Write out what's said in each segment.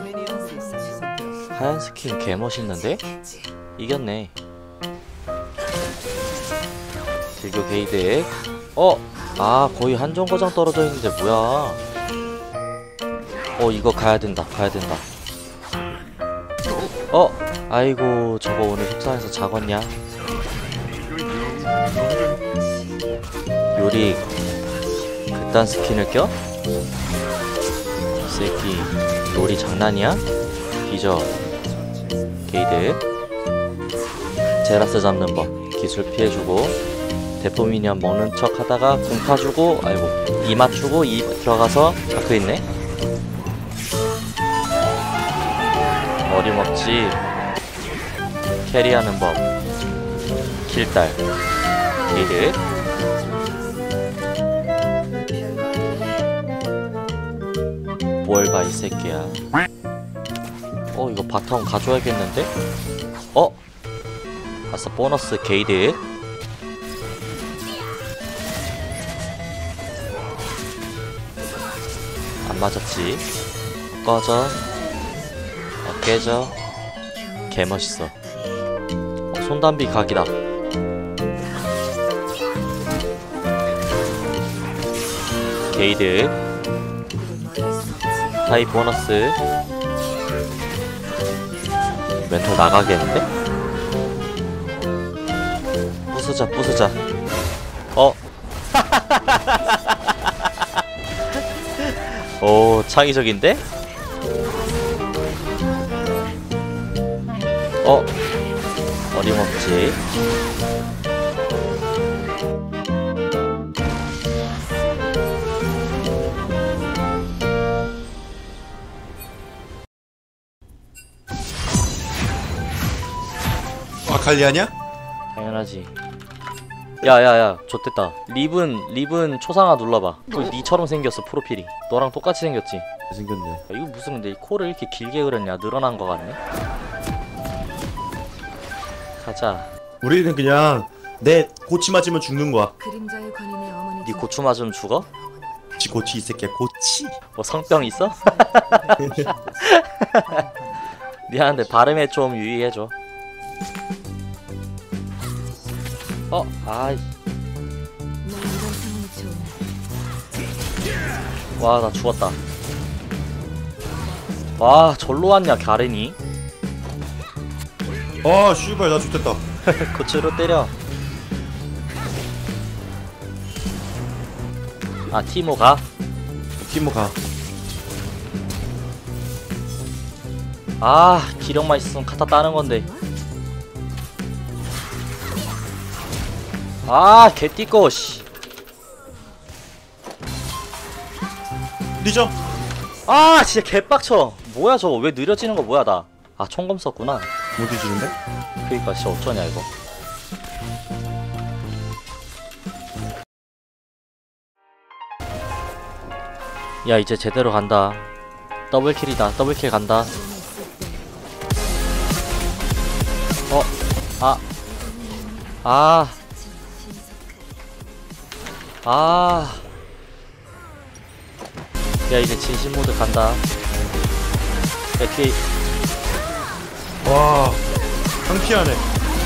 하얀 스킨 개멋있는데? 이겼네. 딜교 게이드에 아 거의 한정거장 떨어져 있는데 뭐야. 이거 가야된다 가야된다. 아이고 저거 오늘 속상해서 작았냐. 요리 그딴 스킨을 껴? 이 새끼 요리 장난이야? 뒤져. 게이드 제라스 잡는 법 기술 피해주고 대포 미니언 먹는 척 하다가 궁 파주고 아이고 이 맞추고 이 들어가서 자크 있네. 어림없지. 캐리하는 법 길딸 게이드 뭘 봐 이 새끼야. 이거 바텀 가져야겠는데? 아싸 보너스 게이드. 안 맞았지. 꺼져. 깨져. 개멋있어. 손담비 각이다. 게이드 타입 보너스. 멘탈 나가겠는데? 부수자 부수자. 오 창의적인데? 어림없지. 아칼리아냐? 당연하지. 야야야 좆됐다. 리븐 초상화 눌러봐. 니처럼 생겼어 프로필이. 너랑 똑같이 생겼지? 생겼네. 야, 이거 무슨 근데 이 코를 이렇게 길게 그렸냐. 늘어난 거 같네. 가자. 우리는 그냥 내 고치 맞으면 죽는 거야. 니 고추 맞으면 죽어? 고치 이 새끼야 고치. 뭐 성병 있어? 미안한데 발음에 좀 유의해줘. 아이. 와, 나 죽었다. 와, 절로 왔냐, 가렌이? 씨발, 나 죽겠다. 고추로 때려. 티모 가? 티모 가. 기력만 있으면 카타 따는 건데. 개띠꺼, 씨. 늦어. 진짜 개빡쳐. 뭐야, 저거. 왜 느려지는 거 뭐야, 나. 총검 썼구나. 못 뒤지는데? 그니까, 진짜 어쩌냐, 이거. 야, 이제 제대로 간다. 더블킬이다. 더블킬 간다. 야, 이제 진심 모드 간다. 야, 뒤에. 와, 상피하네.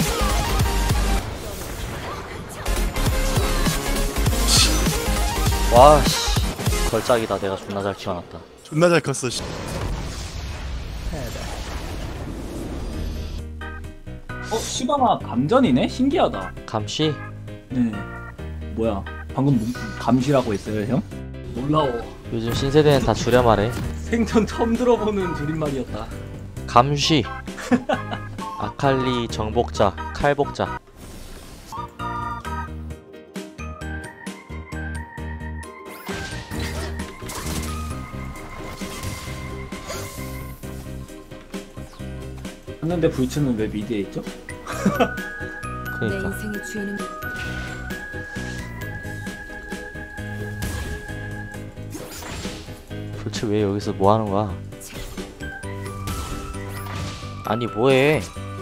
와, 씨. 걸작이다. 내가 존나 잘 키워놨다. 존나 잘 컸어, 씨. 시바마 감전이네? 신기하다. 감시? 네. 뭐야? 방금 감시라고 했어요, 형? 놀라워. 요즘 신세대는 다 줄여 말해. 생전 처음 들어보는 줄임말이었다. 감시. 아칼리 정복자, 칼복자. 했는데 불츠는 왜 미드에 있죠? 그니까. 불츠 왜 여기서 뭐 하는 거야? 아니 뭐해?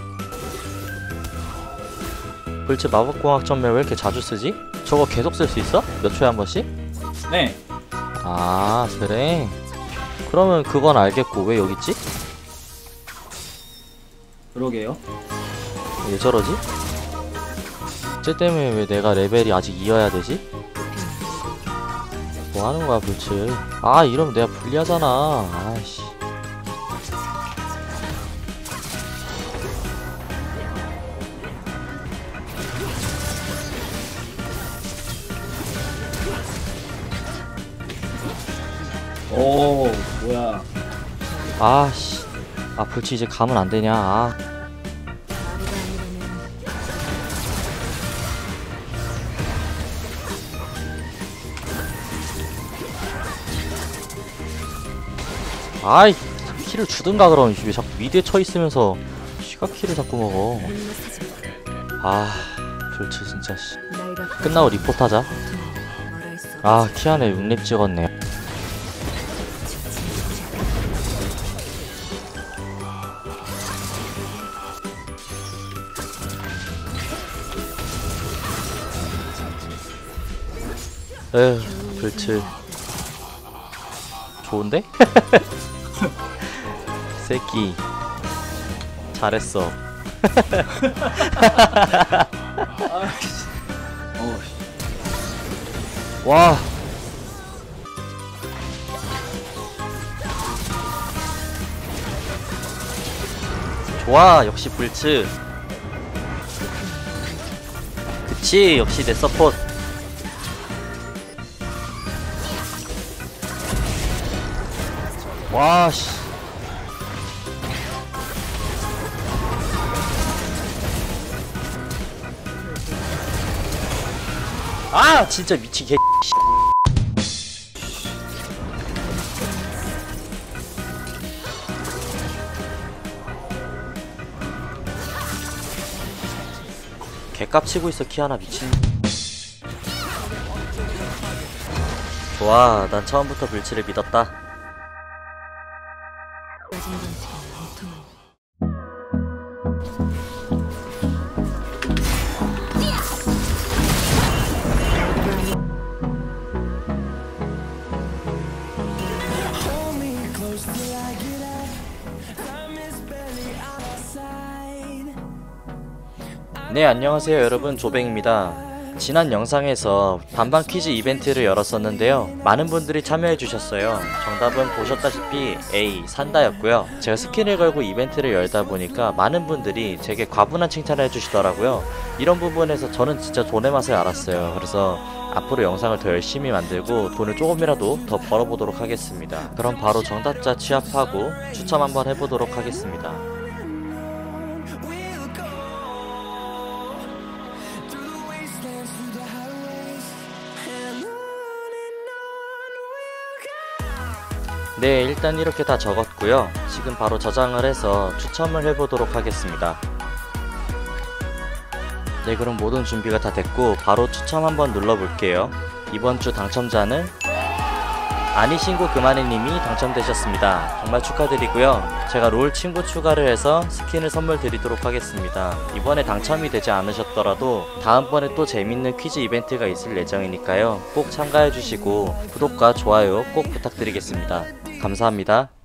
불츠 마법공학 전멸 왜 이렇게 자주 쓰지? 저거 계속 쓸 수 있어? 몇 초에 한 번씩? 네. 그래. 그러면 그건 알겠고 왜 여기 있지? 그러게요. 왜 저러지? 쟤 때문에 왜 내가 레벨이 아직 이어야 되지? 뭐 하는 거야 불치? 아 이러면 내가 불리하잖아. 아이씨. 오, 뭐야. 아씨. 아 불치 이제 가면 안 되냐? 아. 아이 키를 주든가 그럼. 왜 자꾸 미드에 쳐 있으면서 시가 키를 자꾸 먹어. 아 불치 진짜 씨. 끝나고 리포트 하자. 아 키안에 6렙 찍었네. 에휴 불치 좋은데? 새끼 잘했어. 어우, 와 좋아 역시 불츠. 그치 역시 내 서포트. 와씨 아 진짜 미친 개. 개값 치고 있어 키아나 미친. 좋아 난 처음부터 불치를 믿었다. 네 안녕하세요 여러분 조뱅입니다. 지난 영상에서 반반 퀴즈 이벤트를 열었었는데요. 많은 분들이 참여해 주셨어요. 정답은 보셨다시피 A 산다였고요. 제가 스킨을 걸고 이벤트를 열다 보니까 많은 분들이 제게 과분한 칭찬을 해주시더라고요. 이런 부분에서 저는 진짜 돈의 맛을 알았어요. 그래서 앞으로 영상을 더 열심히 만들고 돈을 조금이라도 더 벌어보도록 하겠습니다. 그럼 바로 정답자 취합하고 추첨 한번 해보도록 하겠습니다. 네 일단 이렇게 다 적었고요. 지금 바로 저장을 해서 추첨을 해보도록 하겠습니다. 네 그럼 모든 준비가 다 됐고 바로 추첨 한번 눌러볼게요. 이번주 당첨자는 아니신고 그만해님이 당첨되셨습니다. 정말 축하드리고요. 제가 롤 친구 추가를 해서 스킨을 선물 드리도록 하겠습니다. 이번에 당첨이 되지 않으셨더라도 다음번에 또 재밌는 퀴즈 이벤트가 있을 예정이니까요. 꼭 참가해주시고 구독과 좋아요 꼭 부탁드리겠습니다. 감사합니다.